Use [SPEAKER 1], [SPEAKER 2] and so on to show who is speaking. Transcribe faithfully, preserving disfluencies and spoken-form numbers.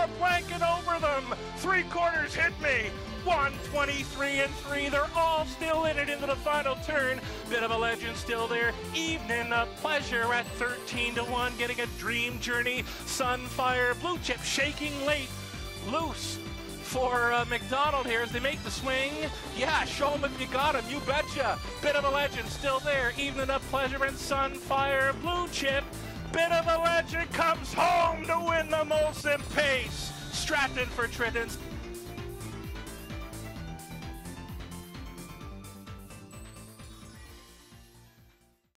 [SPEAKER 1] a blanket over them. Three quarters hit me. one twenty-three and three. They're all still in it into the final turn. Bit of a legend still there. Evening of Pleasure at thirteen to one, getting a Dream Journey. Sunfire, Blue Chip shaking late. Loose for uh, McDonald here as they make the swing. Yeah, show him if you got him, you betcha. Bit of a legend still there. Evening of Pleasure and Sunfire, Blue Chip. Bit of a legend comes home to win the Molson Pace. Stratton for Trittons.